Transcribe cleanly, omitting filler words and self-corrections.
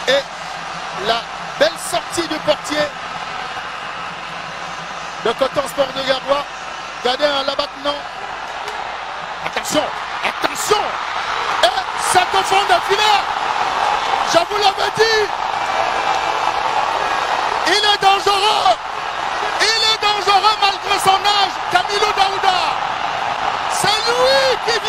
Et la belle sortie du portier de Coton Sport de Garoua. Gardien là maintenant. Attention, attention. Et c'est au fond de filet. Je vous l'avais dit. Il est dangereux. Il est dangereux malgré son âge. Camilo Daouda. C'est lui qui